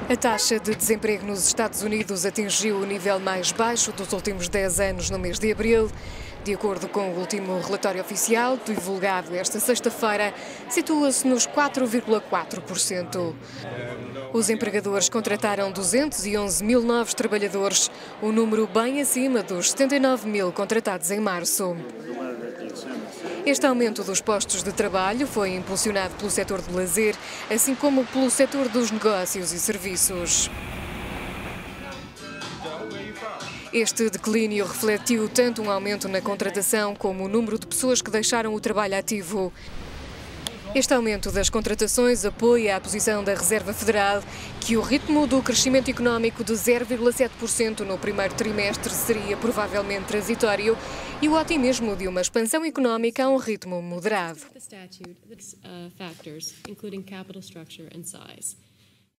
A taxa de desemprego nos Estados Unidos atingiu o nível mais baixo dos últimos 10 anos no mês de abril. De acordo com o último relatório oficial, divulgado esta sexta-feira, situa-se nos 4,4%. Os empregadores contrataram 211 mil novos trabalhadores, um número bem acima dos 79 mil contratados em março. Este aumento dos postos de trabalho foi impulsionado pelo setor do lazer, assim como pelo setor dos negócios e serviços. Este declínio refletiu tanto um aumento na contratação como o número de pessoas que deixaram o trabalho ativo. Este aumento das contratações apoia a posição da Reserva Federal, que o ritmo do crescimento económico de 0,7% no primeiro trimestre seria provavelmente transitório e o otimismo de uma expansão económica a um ritmo moderado.